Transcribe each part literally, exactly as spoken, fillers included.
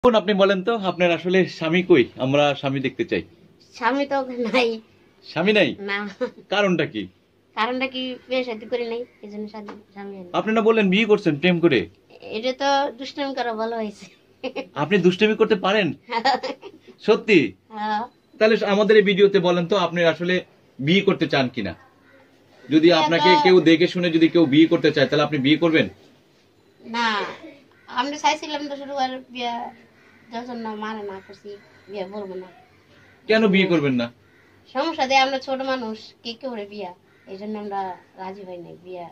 কোন আপনি বলেন তো আপনার আসলে স্বামী কই? আমরা স্বামী দেখতে চাই। স্বামী তো নাই। স্বামী নাই? না। কারণটা কি? কারণটা কি বিয়ে শাদী করি নাই এজন্য স্বামী নাই। আপনি না বললেন বিয়ে করছেন প্রেম করে? এটা তো দুষ্টামি করা ভালো হয়েছে। আপনি দুষ্টামি করতে পারেন? সত্যি? হ্যাঁ। তাহলে আমাদের এই ভিডিওতে বলেন তো আপনি আসলে বিয়ে করতে চান কিনা? যদি আপনাকে কেউ দেখে শুনে যদি কেউ বিয়ে করতে চায় তাহলে আপনি বিয়ে করবেন? না, আমরা চাইছিলাম তো শুরু করে বিয়ে যখন না মানে না করছি বিয়ে বলবো না। কেন বিয়ে করবেন না? সমস্যা দেয়, আমরা ছোট মানুষ, কে কে করে বিয়া, এই জন্য আমরা রাজি হই নাই, বিয়া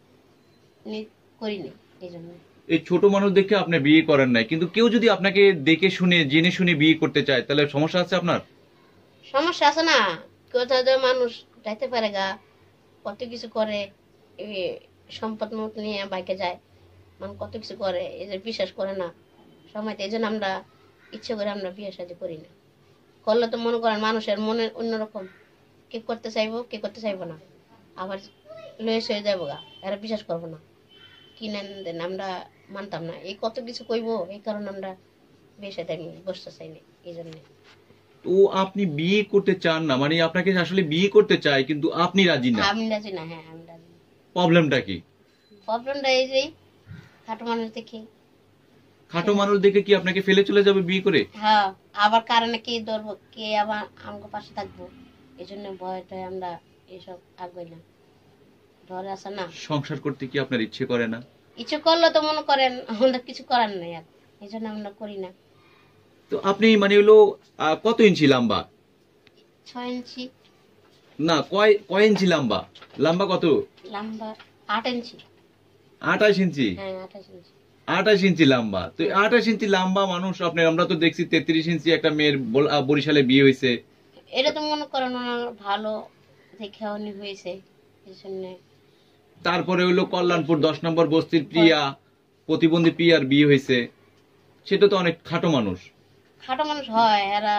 করি নাই এই জন্য। এই ছোট মানুষ দেখে আপনি বিয়ে করেন নাই, কিন্তু কেউ যদি আপনাকে দেখে শুনে জেনে শুনে বিয়ে করতে চায় তাহলে সমস্যা আছে আপনার? সমস্যা আছে না, কোথাও তো মানুষ যাইতে পারে গা, কত কিছু করে, সম্পদ মত নিয়ে বাইকে যায়, মানে কত কিছু করে, এই যে বিশ্বাস করে না সময়, এই জন্য আমরা ইচ্ছে করে আমরা বিয়ে শাদী করি না। করলে তো মনে করেন মানুষের মনে অন্যরকম, কে করতে চাইবো কে করতে চাইবো না, আবার লয়েস হয়ে যাবো গা, এরা বিশ্বাস করবো না, কিনেন দেন, আমরা মানতাম না, এই কত কিছু কইবো, এই কারণে আমরা বিয়ে শাদী আমি বসতে চাই না এই জন্য। তো আপনি বিয়ে করতে চান না মানে আপনাকে আসলে বিয়ে করতে চায় কিন্তু আপনি রাজি না? আমি রাজি না। হ্যাঁ আমি রাজি। প্রবলেমটা কি? প্রবলেমটা এই যে খাটো মানুষ দেখে। খাটো মানুষ দেখে কি আপনাকে ফেলে চলে যাবে বিয়ে করে? হ্যাঁ, আবার কারণে কে ধরবো, কে আবার আমার পাশে থাকবো, এই জন্য ভয়টা আমরা এসব আগ্রহী না, ডরে আছে না। সংসার করতে কি আপনার ইচ্ছে করে না? ইচ্ছে করলে তো মনে করেন আমাদের কিছু করার নেই, আর এই জন্য আমরা করি না। তো আপনি মানে হলো কত ইঞ্চি লম্বা? ছয় ইঞ্চি না, কয় কয় ইঞ্চি লম্বা? লম্বা কত? লম্বা আট ইঞ্চি। আঠাশ ইঞ্চি? হ্যাঁ আঠাশ ইঞ্চি। আঠাশ ইঞ্চি লম্বা? তো আঠাশ ইঞ্চি লম্বা মানুষ আপনি, আমরা তো দেখছি তেত্রিশ ইঞ্চি একটা মেয়ের বরিশালে বিয়ে হয়েছে। এটা তো মনে করেন ভালো দেখে উনি হয়েছে, এই জন্য। তারপরে হলো কল্যাণপুর দশ নম্বর বস্তির প্রিয়া, প্রতিবন্ধী প্রিয়ার বিয়ে হয়েছে, সেটা তো অনেক খাটো মানুষ। খাটো মানুষ হয়, এরা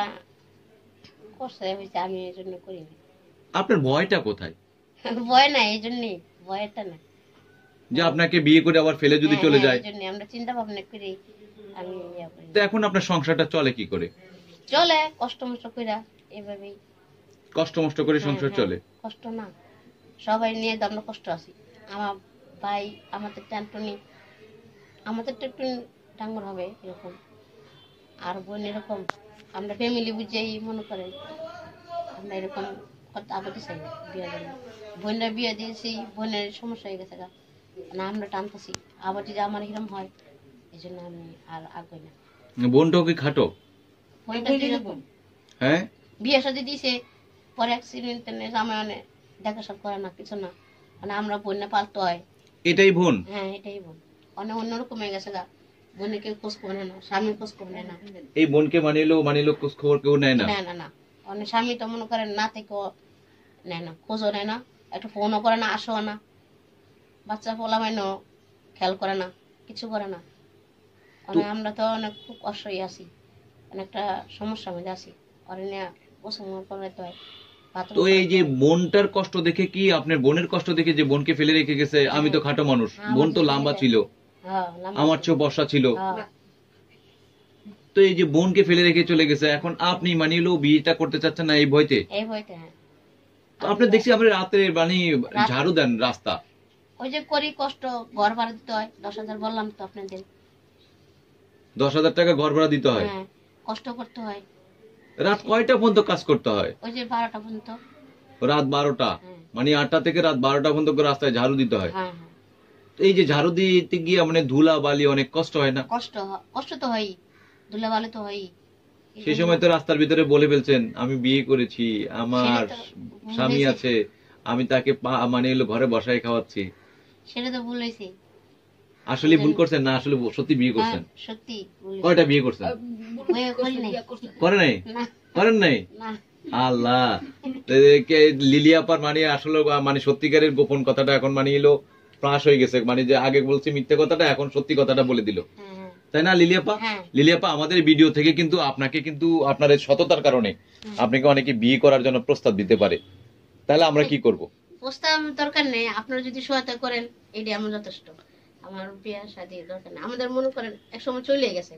করছে হয়েছে, আমি এই জন্য করি না। আপনার ভয়টা কোথায়? ভয় নাই, এই জন্যই, ভয়টা না যে আপনাকে বিয়ে করে আবার ফেলে যদি চলে যায়। এই জন্য আমরা চিন্তা ভাবনা করি। আমি তো এখন আপনার সংসারটা চলে কি করে? চলে কষ্ট মষ্ট কইরা, এইভাবেই কষ্ট মষ্ট করে সংসার চলে। কষ্ট না, সবাই নিয়ে আমরা কষ্ট আছি। আমার ভাই, আমাদের টেনটনি, আমাদের টেনটনি ডাঙ্গর হবে এরকম, আর বোন এরকম, আমরা ফ্যামিলি বুঝেই মনে করেন আমরা এরকম আগাতে চাই না বিয়ে জন্য। বোনরা বিয়ে দিয়েছি, বোনের সমস্যা হয়ে গেছে গা, না আমরা টানতেছি, আবার যদি আমার এরকম হয় এই জন্য আমি আর আগ্রহী না। বোনটাও কি খাটো? হ্যাঁ, বিয়ে সাথে দিয়েছে, পরে অ্যাক্সিডেন্ট জামাই দেখা সব করে না কিছু না, মানে আমরা বোন না পালতে হয়। এটাই বোন? হ্যাঁ এটাই বোন, অনেক অন্যরকম হয়ে গেছে গা, বোনে কেউ খোঁজ খবর নেয় না, স্বামীর খোঁজ খবর নেয় না। এই বোনকে মানিলো মানিলো খোঁজ খবর কেউ নেয় না? না না, অনেক স্বামী তো মনে করেন না থেকে নেয় না, খোঁজও নেয় না, একটা ফোনও করে না, আসো না, বাচ্চা পোলা মাইনও খেয়াল করে না, কিছু করে না। আমরা তো অনেক খুব অসহায় আছি, অনেকটা সমস্যার মধ্যে আছি, তো এই যে বোনটার কষ্ট দেখে কি আপনার বোনের কষ্ট দেখে যে বোনকে ফেলে রেখে গেছে? আমি তো খাটো মানুষ, বোন তো লম্বা ছিল, আমার চেয়ে বর্ষা ছিল, তো এই যে বোনকে ফেলে রেখে চলে গেছে, এখন আপনি মানিলো বিয়েটা করতে চাচ্ছেন না এই ভয়তে? এই ভয়তে, হ্যাঁ। তো আপনি দেখছি আপনি রাতে মানে ঝাড়ু দেন রাস্তা, ওই যে করি কষ্ট, ঘর ভাড়া দিতে হয় দশ হাজার, বললাম তো আপনাদের, দশ হাজার টাকা ঘর ভাড়া দিতে হয়, কষ্ট করতে হয়। রাত কয়টা পর্যন্ত কাজ করতে হয়? ওই যে বারোটা পর্যন্ত। রাত বারোটা? মানে আটটা থেকে রাত বারোটা পর্যন্ত রাস্তায় ঝাড়ু দিতে হয়। এই যে ঝাড়ু দিতে গিয়ে মানে ধুলা বালি অনেক কষ্ট হয় না? কষ্ট কষ্ট তো হয়, ধুলা বালি তো হয়। সেই সময় তো রাস্তার ভিতরে বলে ফেলছেন আমি বিয়ে করেছি, আমার স্বামী আছে, আমি তাকে মানে এলো ঘরে বসায় খাওয়াচ্ছি। সেটা তো ভুল হয়েছে। আসলে ভুল করছেন না আসলে সত্যি বিয়ে করছেন? সত্যি। কয়টা বিয়ে করছেন? করে নাই? করেন নাই? আল্লাহ, লিলিয়াপার মানে আসলে মানে সত্যিকারের গোপন কথাটা এখন মানে এলো ফাঁস হয়ে গেছে, মানে যে আগে বলছে মিথ্যে কথাটা এখন সত্যি কথাটা বলে দিল, তাই না লিলিয়াপা? লিলিয়াপা, আমাদের ভিডিও থেকে কিন্তু আপনাকে কিন্তু আপনার সততার কারণে আপনাকে অনেকে বিয়ে করার জন্য প্রস্তাব দিতে পারে, তাহলে আমরা কি করব? প্রস্তাব দরকার নেই, আপনারা যদি সহায়তা করেন এটাই আমার যথেষ্ট, আমার বিয়ে শাদী দরকার নেই। আমাদের মনে করেন এক সময় চলে গেছে,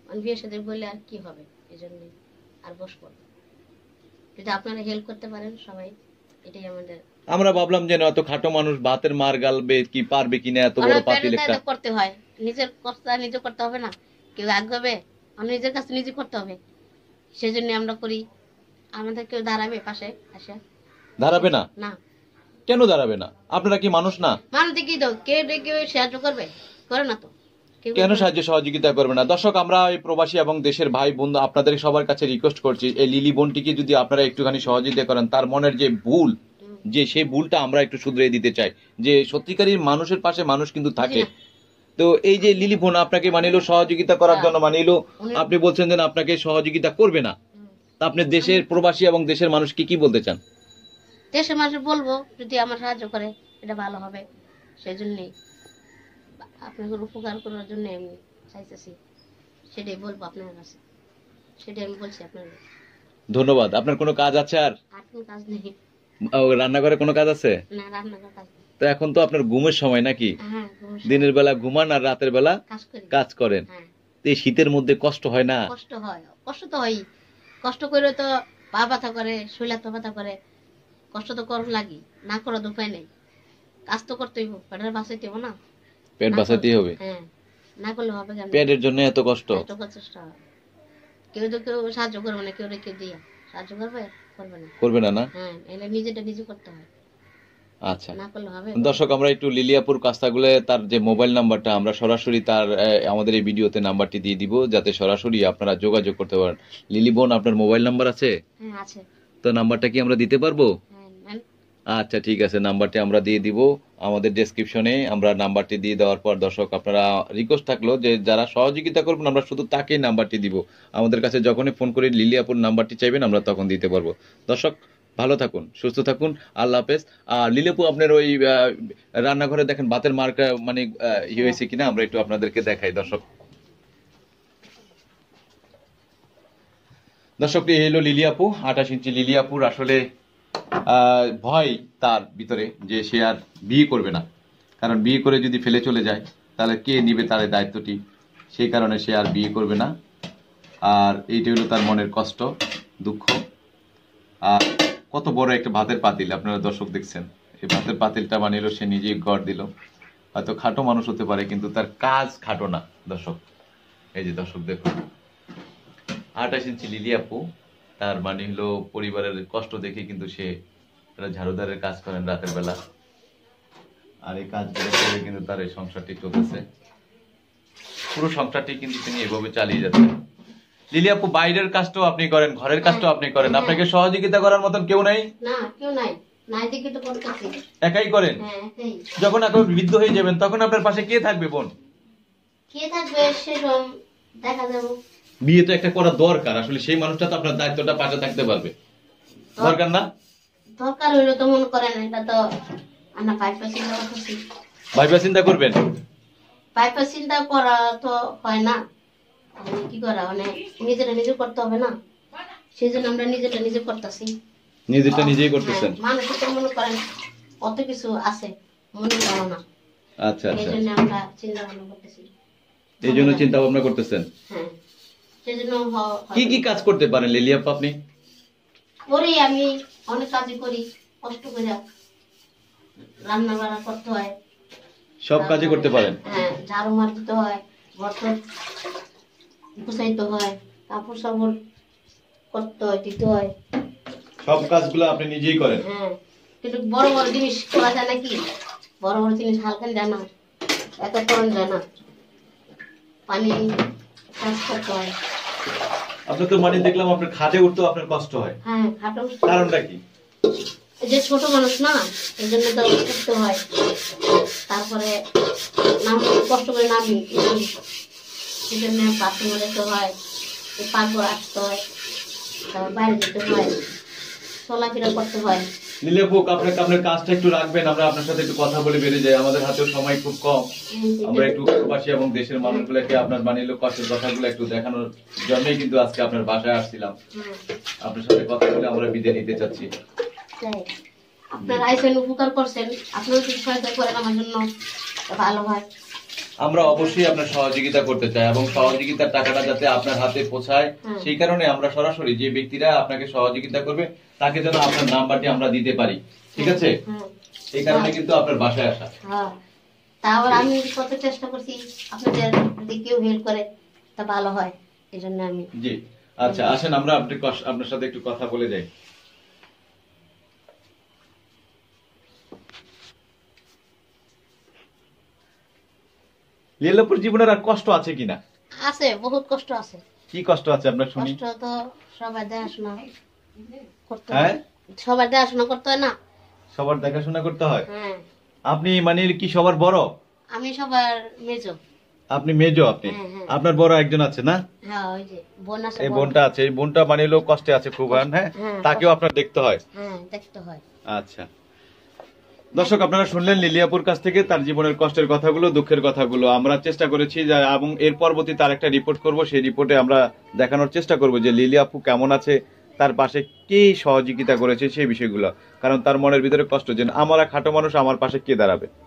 মানে বিয়ের সাথে বললে আর কি হবে, এই জন্য আর বসবো না। যদি আপনারা হেল্প করতে পারেন সবাই, এটাই আমাদের। আমরা ভাবলাম যে এত খাটো মানুষ ভাতের মার গালবে কি পারবে কিনা, এত বড় পাতিল একটা করতে হয়, নিজের কষ্ট নিজে করতে হবে না, কেউ আগাবে, আমরা নিজের কাছে নিজে করতে হবে, সেজন্য আমরা করি। আমাদের কেউ দাঁড়াবে পাশে আসে? দাঁড়াবে না। না। কেন দাঁড়াবে না? আপনারা কি মানুষ না? মানুষ কি তো কেউ কেউ সাহায্য করবে? করে না তো। কেন সাহায্য সহযোগিতা করবে না? দর্শক, আমরা এই প্রবাসী এবং দেশের ভাই বন্ধু আপনাদের সবার কাছে রিকোয়েস্ট করছি, এই লিলি বোনটিকে যদি আপনারা একটুখানি সহযোগিতা করেন, তার মনের যে ভুল, যে সেই ভুলটা আমরা একটু শুধরে দিতে চাই, যে সত্যিকারের মানুষের পাশে মানুষ কিন্তু থাকে। তো এই যে লিলি বোন আপনাকে মানিলো সহযোগিতা করার জন্য, মানিলো আপনি বলছেন যে আপনাকে সহযোগিতা করবে না, তা আপনি দেশের প্রবাসী এবং দেশের মানুষকে কি বলতে চান? দেশের মানুষ বলবো যদি আমার সাহায্য করে এটা ভালো হবে, সেই জন্যই আপনাদের উপকার করার জন্য আমি চাইতেছি, সেটাই বলবো আপনার কাছে, সেটাই আমি বলছি আপনাদের। ধন্যবাদ। আপনার কোনো কাজ আছে? আর আর কোনো কাজ নেই। রান্নাঘরে কোনো কাজ আছে? না, রান্নাঘরে কাজ নেই। তো এখন তো আপনার ঘুমের সময় নাকি? দিনের বেলা ঘুমান আর রাতের বেলা কাজ করেন। এই শীতের মধ্যে কষ্ট হয় না? কষ্ট হয়, কষ্ট তো হয়, কষ্ট করে তো পা ব্যথা করে, শরীর তো ব্যথা করে, কষ্ট তো করুন লাগি, না করার উপায় নেই, কাজ তো করতেই হবে, পেটের বাঁচাইতে হবে না, পেট বাঁচাতে হবে। হ্যাঁ, না করলে হবে কেন? পেটের জন্য এত কষ্ট, এত কষ্ট। কেউ তো কেউ সাহায্য করবে না, কেউ রেখে দিয়ে সাহায্য করবে? করবে না, করবে না না। হ্যাঁ, এলে নিজেটা নিজে করতে হয়। আচ্ছা, না করলে হবে? দর্শক, আমরা একটু লিলিয়াপুর কাস্তাগুলে তার যে মোবাইল নাম্বারটা আমরা সরাসরি তার আমাদের এই ভিডিওতে নাম্বারটি দিয়ে দিব, যাতে সরাসরি আপনারা যোগাযোগ করতে পারেন। লিলি বোন, আপনার মোবাইল নাম্বার আছে? হ্যাঁ, আছে। তো নাম্বারটা কি আমরা দিতে পারবো? আচ্ছা, ঠিক আছে, নাম্বারটি আমরা দিয়ে দিব আমাদের ডেসক্রিপশনে। আমরা নাম্বারটি দিয়ে দেওয়ার পর দর্শক আপনারা রিকোয়েস্ট থাকলো যে যারা সহযোগিতা করবেন আমরা শুধু তাকেই নাম্বারটি দিব। আমাদের কাছে যখনই ফোন করে লিলিয়াপুর নাম্বারটি চাইবেন আমরা তখন দিতে পারবো। দর্শক, ভালো থাকুন, সুস্থ থাকুন, আল্লাহ হাফেজ। আর লিলিয়াপু, আপনার ওই রান্নাঘরে দেখেন ভাতের মার্কা মানে ই হয়েছে কিনা আমরা একটু আপনাদেরকে দেখাই। দর্শক দর্শক এই হলো লিলিয়াপু, আঠাশ ইঞ্চি লিলিয়াপুর। আসলে ভয় তার ভিতরে যে সে আর বিয়ে করবে না, কারণ বিয়ে করে যদি ফেলে চলে যায় তাহলে কে নিবে তার দায়িত্বটি, সেই কারণে সে আর বিয়ে করবে না। আর এইটা হলো তার মনের কষ্ট, দুঃখ। আর কত বড় একটা ভাতের পাতিল আপনারা দর্শক দেখছেন, এই ভাতের পাতিলটা বানিয়ে সে নিজেই গড় দিল। হয়তো খাটো মানুষ হতে পারে কিন্তু তার কাজ খাটো না। দর্শক, এই যে দর্শক দেখুন, আঠাশ ইঞ্চি লিলিয়াপু, তার মানে হলো পরিবারের কষ্ট দেখে কিন্তু সে ঝাড়ুদারের কাজ করেন রাতের বেলা, আর এই কাজগুলো করে কিন্তু তার এই সংসারটি চলতেছে। পুরো সংসারটি কিন্তু তিনি এভাবে চালিয়ে যাচ্ছেন। লিলিয়াপু, বাইরের কাজটাও আপনি করেন, ঘরের কাজটাও আপনি করেন, আপনাকে সহযোগিতা করার মতন কেউ নাই? না, কেউ নাই, নাই দেখে তো করতেছি। একাই করেন? হ্যাঁ, একাই। যখন এখন বৃদ্ধ হয়ে যাবেন তখন আপনার পাশে কে থাকবে বোন? কে থাকবে সেরকম দেখা যাবে। বিয়ে তো একটা করা দরকার, আসলে সেই মানুষটা তো আপনার দায়িত্বটা পাশে থাকতে পারবে, দরকার না? দরকার হইলো তো মনে করেন, এটা তো আমরা পাইপা চিন্তা করতেছি। পাইপা চিন্তা করবেন? পাইপা চিন্তা করা তো হয় না, কি করা মানে নিজেরা নিজে করতে হবে না, সেই জন্য আমরা নিজেটা নিজে করতেছি। নিজেটা নিজেই করতেছেন? মানুষ তো মনে করেন কত কিছু আছে, মনে করো না। আচ্ছা আচ্ছা, এই জন্য আমরা চিন্তা ভাবনা করতেছি। এই জন্য চিন্তা ভাবনা করতেছেন? হ্যাঁ, সেই জন্য। কি কি কাজ করতে পারেন লিলিয়াপু আপনি? করি, আমি অনেক কাজই করি, কষ্ট করে রান্না বান্না করতে হয়, সব কাজই করতে পারেন? হ্যাঁ, ঝাড়ু মার দিতে হয়, ঘর গুছাইতে হয়, কাপড় সাপড় করতে হয়, দিতে হয়, সব কাজগুলো আপনি নিজেই করেন? হ্যাঁ, কিন্তু বড় বড় জিনিস করা যায় নাকি? বড় বড় জিনিস হালকা যায় না, এত করা যায় না, পানি কাজ করতে হয়। আপনি তো মানে দেখলাম আপনার খাটে উঠতেও আপনার কষ্ট হয়। হ্যাঁ, খাটে উঠতে। কারণটা কি? যে ছোট মানুষ না, এই জন্য তো উঠতে হয়, তারপরে নাম কষ্ট করে নামি, সেই জন্য বাথরুমে যেতে হয়, পাকঘর আসতে হয়, তারপর বাইরে যেতে হয়, চলাফেরা করতে হয়। লিলিয়াপু, আপনাকে আপনার কাজটা একটু রাখবেন, আমরা আপনার সাথে একটু কথা বলে বেরিয়ে যাই, আমাদের হাতেও সময় খুব কম। আমরা একটু প্রবাসী এবং দেশের মানুষগুলোকে আপনার বানিয়ে কষ্টের কথাগুলো একটু দেখানোর জন্যই কিন্তু আজকে আপনার বাসায় আসছিলাম, আপনার সাথে কথা বলে আমরা বিদায় নিতে চাচ্ছি। আপনারা আইসেন, উপকার করছেন, আপনারা যদি সহায়তা করেন আমার জন্য ভালো হয়। আমরা অবশ্যই আপনার সহযোগিতা করতে চাই এবং সহযোগিতার টাকাটা যাতে আপনার হাতে পৌঁছায় সেই কারণে আমরা সরাসরি যে ব্যক্তিরা আপনাকে সহযোগিতা করবে তাকে যেন আপনার নাম্বারটি আমরা দিতে পারি, ঠিক আছে? এই কারণে কিন্তু আপনার বাসায় আসা। তারপর আমি কত চেষ্টা করছি আপনাদের যদি কেউ হেল্প করে তা ভালো হয়, এই জন্য আমি। জি আচ্ছা, আসেন আমরা আপনার সাথে একটু কথা বলে যাই। লীলাপুর জীবনের আর কষ্ট আছে কিনা? আছে, বহুত কষ্ট আছে। কি কষ্ট আছে আপনার শুনি? কষ্ট তো সবাই দেখাশোনা করতে হয়, সবার দেখাশোনা করতে হয় না? সবার দেখাশোনা করতে হয়। হ্যাঁ। আপনি মানে কি সবার বড়? আমি সবার মেজো। আপনি মেজো? আপনি আপনার বড় একজন আছে না? হ্যাঁ, ওই যে বোন আছে। এই বোনটা আছে, এই বোনটা মানে লোক কষ্টে আছে খুব। হ্যাঁ, তাকেও আপনার দেখতে হয়। হ্যাঁ, দেখতে হয়। আচ্ছা দর্শক, আপনারা শুনলেন লিলিয়াপুর কাছ থেকে তার জীবনের কষ্টের কথাগুলো, দুঃখের কথাগুলো। আমরা চেষ্টা করেছি যে এবং এর পরবর্তী তার একটা রিপোর্ট করব, সেই রিপোর্টে আমরা দেখানোর চেষ্টা করব যে লিলিয়াপু কেমন আছে, তার পাশে কে সহযোগিতা করেছে সেই বিষয়গুলো। কারণ তার মনের ভিতরে কষ্ট যে আমার খাটো মানুষ, আমার পাশে কে দাঁড়াবে।